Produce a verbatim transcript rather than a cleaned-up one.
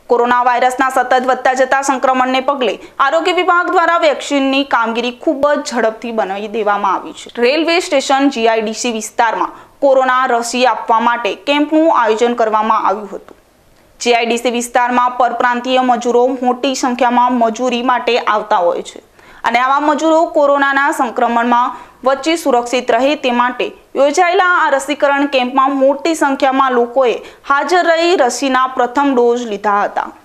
Corona वायरसना सतत વધતા જતા સંક્રમણને પગલે આરોગ્ય વિભાગ દ્વારા વેક્સિનની કામગીરી ખૂબ જ ઝડપથી બનાવી દેવામાં આવી છે। રેલવે સ્ટેશન જીઆઈડીસી વિસ્તારમાં કોરોના રસી આપવા માટે કેમ્પનું આયોજન કરવામાં આવ્યું હતું। જીઆઈડીસી વિસ્તારમાં પરપ્રાંતીય મજૂરો મોટી સંખ્યામાં મજૂરી માટે આવતા હોય છે અને આવા મજૂરો કોરોનાના સંક્રમણમાં વચ્ચે સુરક્ષિત રહે તે માટે યોજાયેલા આ રસીકરણ કેમ્પમાં મોટી સંખ્યામાં લોકોએ હાજર રહી રસીના પ્રથમ ડોઝ લીધા હતા।